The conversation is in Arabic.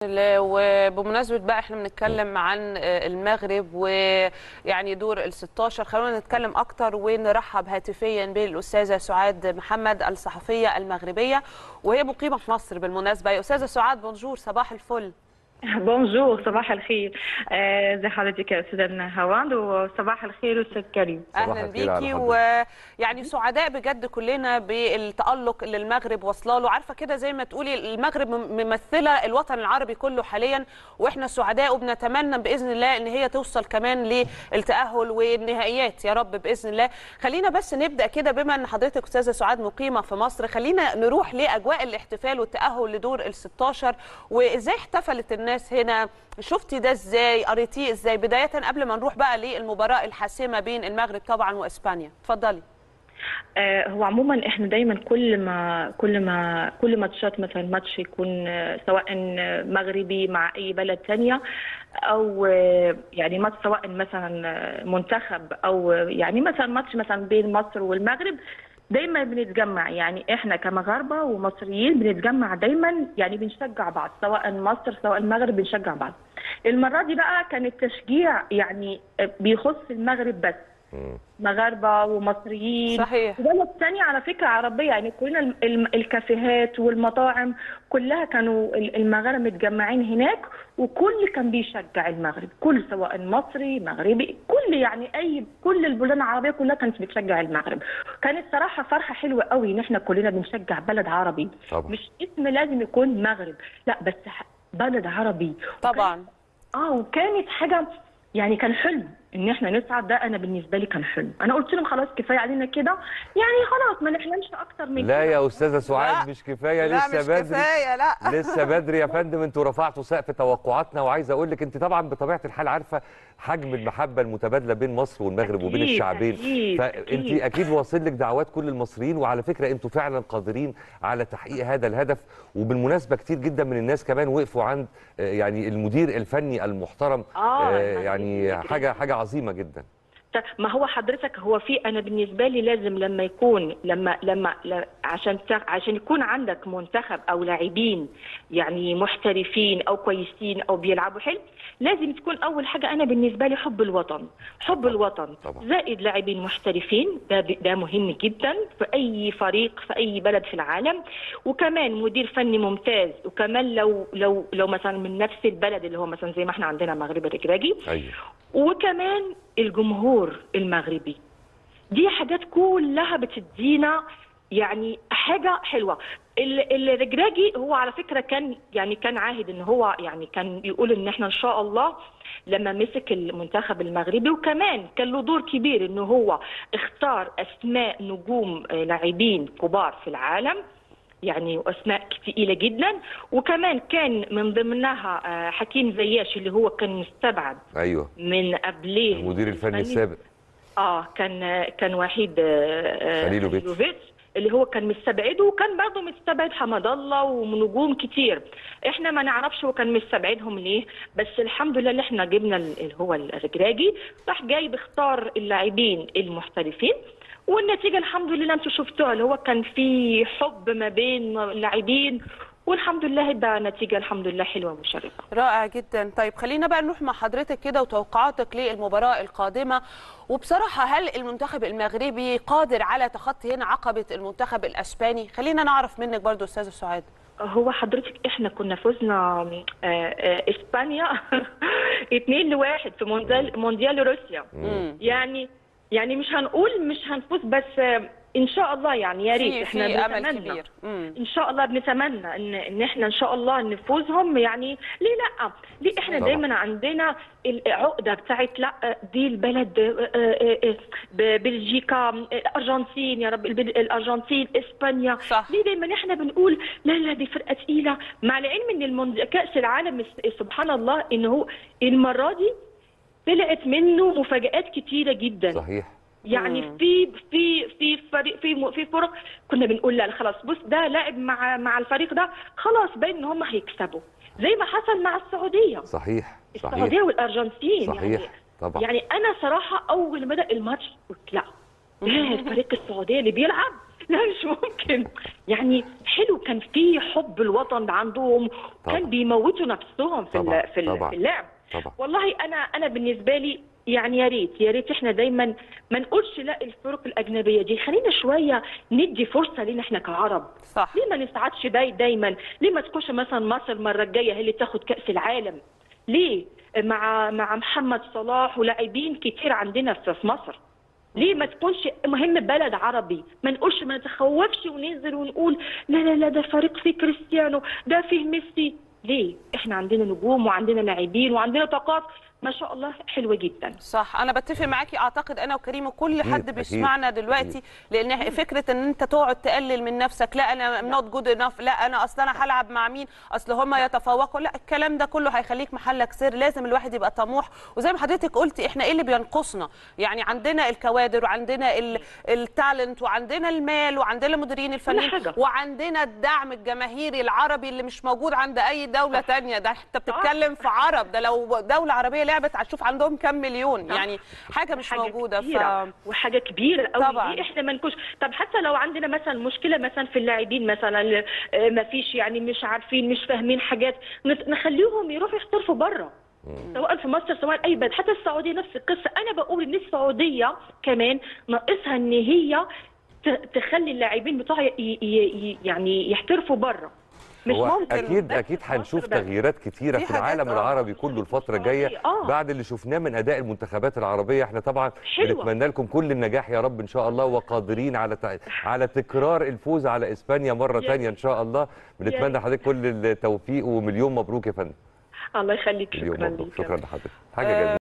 وبمناسبة بقى احنا بنتكلم عن المغرب ويعني دور ال 16، خلونا نتكلم اكتر ونرحب هاتفيا بالاستاذة سعاد محمد الصحفية المغربية، وهي مقيمة في مصر بالمناسبة. يا استاذة سعاد بونجور، صباح الفل. بونجور، صباح الخير. ازي حضرتك يا استاذه هواند، وصباح الخير استاذ كريم. اهلا بيكي، ويعني سعداء بجد كلنا بالتألق اللي المغرب واصله له. عارفه كده زي ما تقولي المغرب ممثله الوطن العربي كله حاليا، واحنا سعداء وبنتمنى باذن الله ان هي توصل كمان للتأهل والنهائيات يا رب باذن الله. خلينا بس نبدا كده، بما ان حضرتك استاذه سعاد مقيمه في مصر، خلينا نروح لاجواء الاحتفال والتأهل لدور ال 16 وازاي احتفلت الناس هنا. شفتي ده ازاي؟ قريتيه ازاي؟ بدايه قبل ما نروح بقى للمباراه الحاسمه بين المغرب طبعا واسبانيا، اتفضلي. هو عموما احنا دايما كل ماتشات، مثلا ماتش يكون سواء مغربي مع اي بلد ثانيه، او يعني ماتش سواء مثلا منتخب، او يعني مثلا ماتش مثلا بين مصر والمغرب، دايما بنتجمع. يعني احنا كمغاربه ومصريين بنتجمع دايما، يعني بنشجع بعض، سواء مصر سواء المغرب بنشجع بعض. المره دي بقى كان التشجيع يعني بيخص المغرب بس، مغاربه ومصريين. صحيح. وبلد ثانيه على فكره عربيه، يعني كلنا الكافيهات والمطاعم كلها كانوا المغاربه متجمعين هناك، وكل كان بيشجع المغرب، كل سواء مصري مغربي، كل البلدان العربيه كلها كانت بتشجع المغرب. كانت صراحه فرحه حلوه قوي ان احنا كلنا بنشجع بلد عربي طبعا. مش اسم لازم يكون مغرب، لا بس بلد عربي طبعا. وكانت حاجه، يعني كان حلم ان احنا نصعد. ده انا بالنسبه لي كان حلم. انا قلت لهم خلاص كفايه علينا كده، يعني خلاص ما نحلمش اكتر من كده. لا يا استاذه سعاد، مش كفايه، لا لسه مش بدري. كفايه، لا لسه بدري يا فندم. انتوا رفعتوا سقف توقعاتنا، وعايز اقول لك انت طبعا بطبيعه الحال عارفه حجم المحبه المتبادله بين مصر والمغرب وبين الشعبين، فانت اكيد واصل لك دعوات كل المصريين. وعلى فكره انتوا فعلا قادرين على تحقيق هذا الهدف. وبالمناسبه كتير جدا من الناس كمان وقفوا عند يعني المدير الفني المحترم، يعني حاجه عظيمه جدا. ما هو حضرتك، هو انا بالنسبه لي لازم لما يكون عشان يكون عندك منتخب او لاعبين يعني محترفين او كويسين او بيلعبوا حلو، لازم تكون اول حاجه انا بالنسبه لي حب الوطن. حب الوطن طبعا. زائد لاعبين محترفين، ده مهم جدا في اي فريق في اي بلد في العالم. وكمان مدير فني ممتاز، وكمان لو مثلا من نفس البلد اللي هو مثلا زي ما احنا عندنا مغرب الركراكي. ايوه. وكمان الجمهور المغربي. دي حاجات كلها بتدينا يعني حاجه حلوه. الركراكي هو على فكره كان عاهد ان هو يعني كان يقول ان احنا ان شاء الله لما مسك المنتخب المغربي، وكمان كان له دور كبير ان هو اختار اسماء نجوم لاعبين كبار في العالم، يعني واسماء ثقيله جدا. وكمان كان من ضمنها حكيم زياش اللي هو كان مستبعد. ايوه. من قبليه المدير الفني السابق. كان وحيد خليلوفيتش اللي هو كان مستبعده، وكان برضه مستبعد حمد الله ونجوم كتير. احنا ما نعرفش هو كان مستبعدهم ليه، بس الحمد لله اللي احنا جبنا اللي هو الركراكي راح جاي بيختار اللاعبين المحترفين، والنتيجه الحمد لله انتم شفتوها، اللي هو كان في حب ما بين اللاعبين، والحمد لله ده نتيجه الحمد لله حلوه ومشرفه. رائع جدا. طيب خلينا بقى نروح مع حضرتك كده وتوقعاتك للمباراه القادمه. وبصراحه هل المنتخب المغربي قادر على تخطي هنا عقبه المنتخب الاسباني؟ خلينا نعرف منك برضو استاذه سعاد. هو حضرتك احنا كنا فزنا اسبانيا 2-1 في مونديال روسيا. يعني مش هنفوز، بس ان شاء الله يعني يا ريت احنا بنتمنى ان شاء الله، بنتمنى ان احنا ان شاء الله نفوزهم. يعني ليه لا؟ ليه احنا طبعا دايما عندنا العقده بتاعت لا دي البلد بلجيكا، الارجنتين، يا رب الارجنتين، اسبانيا صح. ليه دايما احنا بنقول لا دي فرقه ثقيله، مع العلم ان كاس العالم سبحان الله ان هو المره دي طلعت منه مفاجآت كتيره جدا. صحيح. يعني في فريق في فرق كنا بنقول لا خلاص بص ده لاعب مع الفريق ده خلاص باين ان هم هيكسبوا، زي ما حصل مع السعوديه. صحيح. السعوديه والارجنتين. صحيح. يعني طبعا. يعني انا صراحه اول ما بدا الماتش قلت لا الفريق السعوديه اللي بيلعب لا مش ممكن. يعني حلو، كان في حب الوطن عندهم، كان بيموتوا نفسهم في اللعب. طبعا. والله انا بالنسبه لي يعني يا ريت احنا دايما ما نقولش لا الفرق الاجنبيه دي، خلينا شويه ندي فرصه لنا احنا كعرب. صح. ليه ما نسعدش دايما؟ ليه ما تكونش مثلا مصر المره الجايه هي اللي تاخد كاس العالم؟ ليه مع محمد صلاح ولاعبين كتير عندنا في مصر؟ ليه ما تكونش مهم بلد عربي؟ ما نقولش، ما نتخوفش وننزل ونقول لا لا لا ده فريق فيه كريستيانو، ده فيه ميسي. ليه؟ احنا عندنا نجوم وعندنا لاعبين وعندنا طاقات ما شاء الله حلوه جدا. صح، انا بتفق معاكي، اعتقد انا وكريم وكل حد بيسمعنا دلوقتي، لان فكره ان انت تقعد تقلل من نفسك، لا انا نوت جود انف، لا انا اصل انا هلعب مع مين، اصل هم يتفوقوا، لا الكلام ده كله هيخليك محلك سر. لازم الواحد يبقى طموح، وزي ما حضرتك قلتي احنا ايه اللي بينقصنا؟ يعني عندنا الكوادر وعندنا التالنت وعندنا المال وعندنا المديرين الفنيين وعندنا الدعم الجماهيري العربي اللي مش موجود عند اي دوله ثانيه. ده انت بتتكلم في عرب، ده لو دوله عربيه لعبت هتشوف عندهم كم مليون، يعني حاجه مش موجوده. وحاجه كبيره قوي طبعا. دي احنا ما نكونش. طب حتى لو عندنا مثلا مشكله مثلا في اللاعبين مثلا، ما فيش يعني مش عارفين مش فاهمين حاجات، نخليهم يروحوا يحترفوا بره، سواء في مصر سواء اي بلد، حتى السعوديه نفس القصه. انا بقول ان السعوديه كمان ناقصها ان هي تخلي اللاعبين بتوعها يعني يحترفوا بره. مش ممكن. اكيد هنشوف تغييرات كتيره في العالم العربي كله الفتره الجايه بعد اللي شفناه من اداء المنتخبات العربيه. احنا طبعا بنتمنى لكم كل النجاح يا رب ان شاء الله، وقادرين على تكرار الفوز على اسبانيا مره ثانيه ان شاء الله. بنتمنى لحضرتك كل التوفيق ومليون مبروك يا فندم. الله يخليك. شكرا لحضرتك، حاجه جميله.